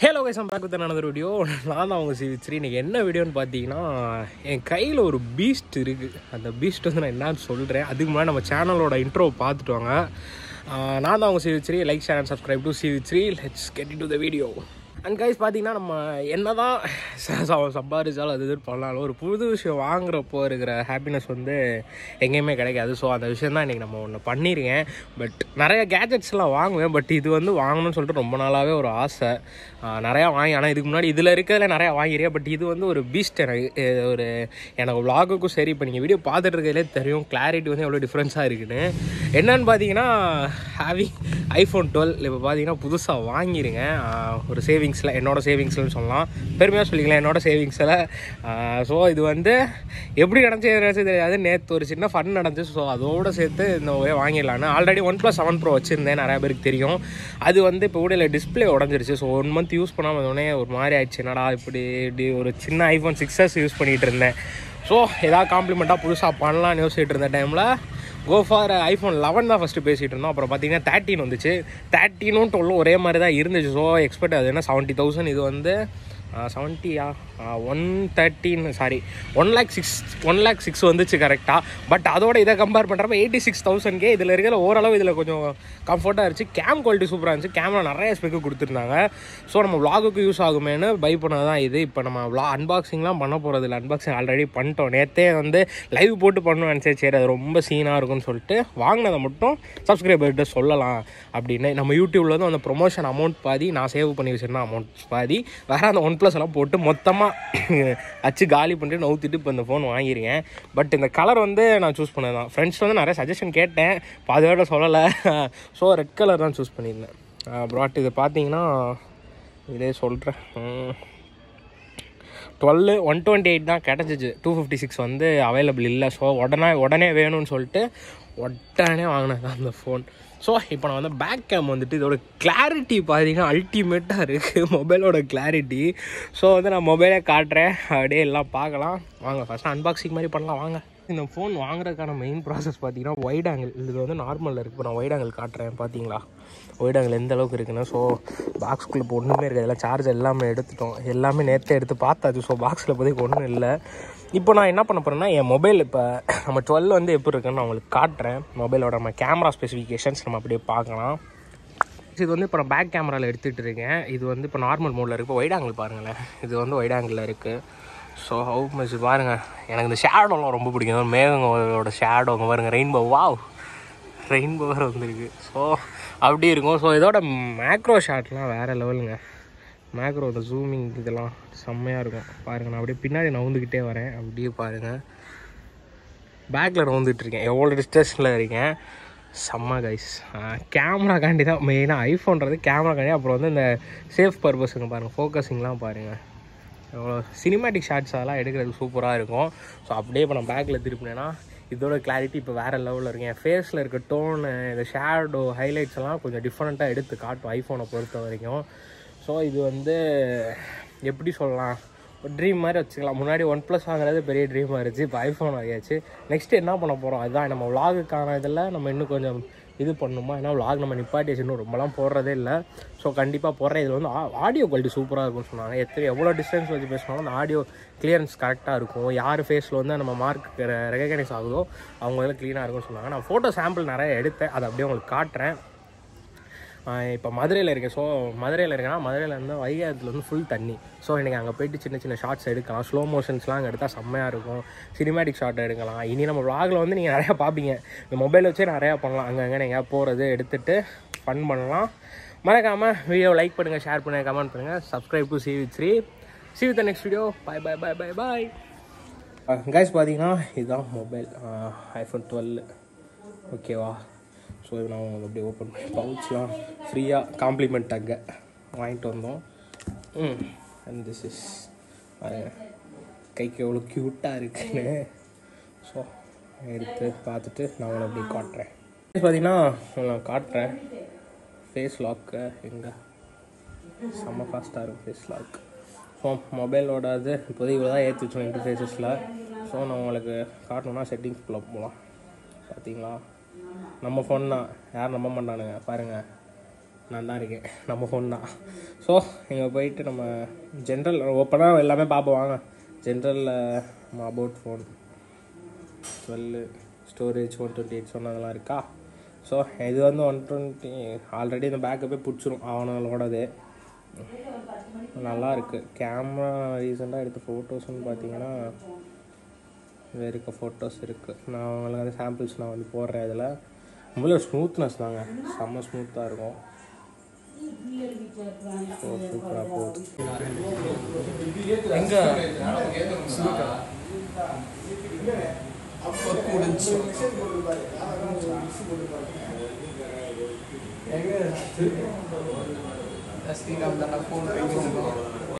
Hello guys, I'm back with another video. நான் தான் அவங்க SEEWITHSRI. இன்றைக்கி என்ன வீடியோன்னு பார்த்தீங்கன்னா, என் கையில் ஒரு பீஸ்ட் இருக்குது. அந்த பீஸ்ட் வந்து நான் என்னன்னு சொல்கிறேன். அதுக்கு முன்னாடி நம்ம சேனலோட இன்ட்ரோவை பார்த்துட்டு வாங்க. நான் தான் அவங்க SEEWITHSRI. Like, share and subscribe to SEEWITHSRI. Let's get into the video. And guys பார்த்தீங்கன்னா, நம்ம என்ன தான் சம்பாதிச்சாலும் அது பண்ணாலும் ஒரு புது விஷயம் வாங்குறப்போ இருக்கிற ஹாப்பினஸ் வந்து எங்கேயுமே கிடைக்காது. ஸோ அந்த விஷயம் தான் இன்றைக்கி நம்ம ஒன்று பண்ணியிருக்கேன். பட் நிறைய கேஜெட்ஸ்லாம் வாங்குவேன். பட் இது வந்து வாங்கணும்னு சொல்லிட்டு ரொம்ப நாளாகவே ஒரு ஆசை. நிறையா வாங்கி, ஆனால் இதுக்கு முன்னாடி இதில் இருக்கிறதுல நிறையா வாங்கியிருக்கேன். பட் இது வந்து ஒரு பீஸ்ட். எனக்கு விலாகுக்கும் சரி, இப்போ நீங்கள் வீடியோ பார்த்துட்டு இருக்கிறதுலே தெரியும் கிளாரிட்டி வந்து எவ்வளோ டிஃப்ரென்ஸாக இருக்குன்னு. என்னன்னு பார்த்தீங்கன்னா, ஹேவிங் iPhone 12 இப்போ பார்த்தீங்கன்னா புதுசாக வாங்கிருங்க. ஒரு சேவிங்ஸில், என்னோடய சேவிங்ஸ்லன்னு சொல்லலாம், பெருமையாக சொல்லிக்கலாம் என்னோடய சேவிங்ஸில். ஸோ இது வந்து எப்படி நடந்துச்சு தெரியாது. நேற்று ஒரு சின்ன ஃபன் நடந்துச்சு. ஸோ அதோடு சேர்த்து இந்த ஒரே வாங்கிடலான்னு. ஆல்ரெடி OnePlus 7 Pro வச்சுருந்தேன், நிறையா பேருக்கு தெரியும். அது வந்து இப்போ கூட டிஸ்பிளே உடஞ்சிருச்சு. ஸோ 1 month யூஸ் பண்ணாமல் உடனே ஒரு மாதிரி ஆயிடுச்சு. என்னடா இப்படி ஒரு சின்ன iPhone 6s யூஸ் பண்ணிகிட்டு இருந்தேன். ஸோ ஏதாவது காம்ப்ளிமெண்ட்டாக புதுசாக பண்ணலான்னு யோசிச்சுட்டு இருந்த டைமில் கோ ஃபார் iPhone 11 தான் ஃபஸ்ட்டு பேசிகிட்டு இருந்தோம். அப்புறம் பார்த்தீங்கன்னா 13 வந்துச்சு. 13ம் 12 ஒரே மாதிரி தான் இருந்துச்சு. ஸோ எக்ஸ்பெக்ட் அது என்ன 70,000. இது வந்து 1,06,000 வந்துச்சு கரெக்டாக. பட் அதோட இதை கம்பேர் பண்ணுறப்ப 86,000 இதில் இருக்கிற ஓரளவு இதில் கொஞ்சம் கம்ஃபர்ட்டாக இருந்துச்சு. கேம் குவாலிட்டி சூப்பராக இருந்துச்சு. கேமரா நிறைய ஸ்பெக்கு கொடுத்துருந்தாங்க. ஸோ நம்ம விலாகுக்கு யூஸ் ஆகுமேனு பை பண்ணது தான் இது. இப்போ நம்ம அன்பாக்சிங்லாம் பண்ண போகிறது இல்லை. அன்பாக்சிங் ஆல்ரெடி பண்ணிட்டோம். நேற்றே வந்து லைவ் போட்டு பண்ணுவேன் நினச்சேன். சரி, அது ரொம்ப சீனாக இருக்கும்னு சொல்லிட்டு வாங்கினதை மட்டும் சப்ஸ்கிரைபர்கிட்ட சொல்லலாம் அப்படின்னு. நம்ம யூடியூப்பில் வந்து அந்த ப்ரொமோஷன் அமௌண்ட் பாதி, நான் சேவ் பண்ணி வச்சுருந்தேன் அமௌண்ட் பாதி, வேறு அந்த OnePlus எல்லாம் போட்டு மொத்தமாக அச்சு காலி பண்ணிட்டு நவுத்திட்டு இப்போ இந்த ஃபோன் வாங்கியிருக்கேன். பட் இந்த கலர் வந்து நான் சூஸ் பண்ணது தான். ஃப்ரெண்ட்ஸ் வந்து நிறைய சஜஷன் கேட்டேன், பாதியோட சொல்லலை. ஸோ ரெட் கலர் தான் சூஸ் பண்ணியிருந்தேன். பட் இது பார்த்தீங்கன்னா இதே சொல்கிறேன், 128 தான் கிடச்சிச்சு. 256 வந்து அவைலபிள் இல்லை. ஸோ உடனே வேணும்னு சொல்லிட்டு உடனே வாங்கினது தான் அந்த ஃபோன். ஸோ இப்போ நான் வந்து பேக் கேம் வந்துட்டு இதோட கிளாரிட்டி பார்த்தீங்கன்னா அல்டிமேட்டாக இருக்குது, மொபைலோட கிளாரிட்டி. ஸோ வந்து நான் மொபைலே காட்டுறேன், அப்படியே எல்லாம் பார்க்கலாம் வாங்க. ஃபஸ்ட்டு அன்பாக்சிங் மாதிரி பண்ணலாம் வாங்க. இந்த ஃபோன் வாங்குறதுக்கான மெயின் ப்ராசஸ் பார்த்தீங்கன்னா ஒயிட் ஆங்கிள். இது வந்து நார்மலில் இருக்குது. இப்போ நான் ஒயிட் ஆங்கிள் காட்டுறேன் பார்த்தீங்களா, ஒயிட் ஆங்கிள் எந்த அளவுக்கு இருக்குன்னு. ஸோ பாக்ஸ்குள்ளே இப்போ ஒன்றுமே இருக்குது. எல்லாம் சார்ஜ் எல்லாமே எடுத்துட்டோம், எல்லாமே நேற்றே எடுத்து பார்த்தாச்சு. ஸோ பாக்ஸில் இப்போதைக்கு ஒன்றும் இல்லை. இப்போ நான் என்ன பண்ண போகிறேன்னா, என் மொபைல் இப்போ நம்ம 12 வந்து எப்படி இருக்குன்னு நான் உங்களுக்கு காட்டுறேன். மொபைலோட நம்ம கேமரா ஸ்பெசிஃபிகேஷன்ஸ் நம்ம அப்படியே பார்க்கலாம். இது வந்து இப்போ நான் பேக் கேமராவில் எடுத்துகிட்டு இருக்கேன். இது வந்து இப்போ நார்மல் மோடில் இருக்குது. இப்போ ஒயிட் ஆங்கிள் பாருங்களேன், இது வந்து ஒயிட் ஆங்கிளில் இருக்குது. ஸோ ஹவு மச் பாருங்கள். எனக்கு இந்த ஷேடோலாம் ரொம்ப பிடிக்கும். மேகங்களோட ஷேடோ அங்கே பாருங்கள், ரெயின்போ. ரெயின்போ வேறு வந்துருக்கு. ஸோ அப்படி இருக்கும். ஸோ இதோட மேக்ரோ ஷாட்லாம் வேறு லெவலுங்க. மேக்ரோ இந்த ஜூமிங் இதெல்லாம் செம்மையாக இருக்கும் பாருங்கள். நான் அப்படியே பின்னாடி நவுந்துக்கிட்டே வரேன், அப்படியே பாருங்கள். பேக்கில் நவுந்துட்டுருக்கேன், எவ்வளோ டிஸ்டன்ஸில் இருக்கேன். செம்ம கைஸ். கேமராக்காண்டி தான் மெயினாக ஐஃபோன்றது, கேமராக்காண்டி. அப்புறம் வந்து இந்த சேஃப் பர்பஸுங்க பாருங்கள், ஃபோக்கஸிங்லாம் பாருங்கள், எவ்வளோ சினிமேட்டிக் ஷாட்ஸ் அதெல்லாம் எடுக்கிறதுக்கு சூப்பராக இருக்கும். ஸோ அப்படியே இப்போ நான் பேக்கில் திருப்பினேன்னா இதோட கிளாரிட்டி இப்போ வேறு லெவலில் இருக்கும். என் ஃபேஸில் இருக்க டோனு, இந்த ஷேடோ, ஹைலைட்ஸ் எல்லாம் கொஞ்சம் டிஃப்ரெண்ட்டாக எடுத்து காட்டும் ஐஃபோனை பொறுத்த வரைக்கும். ஸோ இது வந்து எப்படி சொல்லலாம், ஒரு ட்ரீம் மாதிரி வச்சுக்கலாம். முன்னாடி OnePlus வாங்குறது பெரிய ட்ரீமாக இருந்துச்சு, இப்போ ஐஃபோன் ஆகியாச்சு. நெக்ஸ்ட்டு என்ன பண்ண போகிறோம், அதுதான் நம்ம விலாகுக்கான இதில் நம்ம இன்னும் கொஞ்சம் இது பண்ணணுமா. ஏன்னா விலாக் நம்ம நிப்பாட்டியாச்சு, இன்னும் ரொம்பலாம் போடுறதே இல்லை. ஸோ கண்டிப்பாக போடுறேன். இதில் வந்து ஆடியோ குவாலிட்டி சூப்பராக இருக்கும்னு சொன்னாங்க. எவ்வளோ டிஸ்டன்ஸ் வச்சு பேசினாலும் அந்த ஆடியோ கிளியரன்ஸ் கரெக்டாக இருக்கும். யார் ஃபேஸில் வந்து நம்ம மார்க் ரெகக்னைஸ் ஆகுதோ அவங்க இதில் க்ளீனாக இருக்கும்னு சொன்னாங்க. நான் ஃபோட்டோ சாம்பிள் நிறைய எடுத்தேன், அதை அப்படியே உங்களுக்கு காட்டுறேன். இப்போ மதுரையில் இருக்கேன். ஸோ மதுரையில் இருக்கேன்னா, மதுரையில் இருந்து வைகாத்தில் வந்து ஃபுல் தண்ணி. ஸோ இன்றைக்கி அங்கே போய்ட்டு சின்ன சின்ன ஷார்ட்ஸ் எடுக்கலாம். ஸ்லோ மோஷன்ஸ்லாம் அங்கே எடுத்தால் செம்மையாக இருக்கும். சினிமேட்டிக் ஷார்ட் எடுக்கலாம். இனி நம்ம விலாகில் வந்து நீங்கள் நிறையா பார்ப்பீங்க. இந்த மொபைல் வச்சே நிறையா பண்ணலாம். அங்கங்கே நீங்கள் போகிறது எடுத்துகிட்டு ஃபன் பண்ணலாம். மறக்காமல் வீடியோ லைக் பண்ணுங்கள், ஷேர் பண்ணுங்கள், கமெண்ட் பண்ணுங்கள். Subscribe to SEEWITHSRI. See you in the next video. Bye. Guys பார்த்தீங்கன்னா இதுதான் மொபைல், iPhone 12. ஓகேவா? ஸோ நான் அப்படியே ஓப்பன் பண்ணி பவுச்லாம் ஃப்ரீயாக காம்ப்ளிமெண்ட் அங்கே வாங்கிட்டு வந்தோம். அண்ட் திஸ் இஸ் கைக்கு எவ்வளோ க்யூட்டாக இருக்குன்னு. ஸோ எடுத்து பார்த்துட்டு நான் உங்களை அப்படியே காட்டுறேன். பார்த்தீங்கன்னா நான் காட்டுறேன் ஃபேஸ் லாக்கு. எங்கே செம்ம ஃபாஸ்ட்டாக இருக்கும் ஃபேஸ் லாக். ஸோ மொபைலோட அது இப்போதைக்கு இவ்வளோ தான் ஏற்றி வச்சோம் இன்டர்ஃபேஸஸில். ஸோ நான் உங்களுக்கு காட்டணுன்னா செட்டிங்ஸ்குள்ளே போகலாம். பார்த்தீங்களா, நம்ம ஃபோன் தான், யாரும் நம்ப மாட்டானுங்க பாருங்கள். நான் தான் இருக்கேன், நம்ம ஃபோன் தான். ஸோ இங்கே போயிட்டு நம்ம ஜென்ரல் ஓப்பனாக எல்லாமே பார்ப்போம் வாங்க. ஜென்ரலில் நம்ம அபவுட் ஃபோன் 12 ஸ்டோரேஜ் 128 சொன்னதெல்லாம் இருக்கா. ஸோ இது வந்து 120 ஆல்ரெடி இந்த பேக்கப்பே பிடிச்சிரும் அவனோடது. நல்லா இருக்குது. கேமரா ரீசெண்டாக எடுத்த ஃபோட்டோஸ்ன்னு பார்த்தீங்கன்னா இது இருக்க ஃபோட்டோஸ் இருக்குது. நான் அவங்களுக்கு வந்து சாம்பிள்ஸ் நான் வந்து போடுறேன். இதில் நம்மள ஸ்மூத்னஸ் தாங்க, செம்ம ஸ்மூத்தாக இருக்கும். சூப்பராக போகுது. எங்கே That's the number of phone.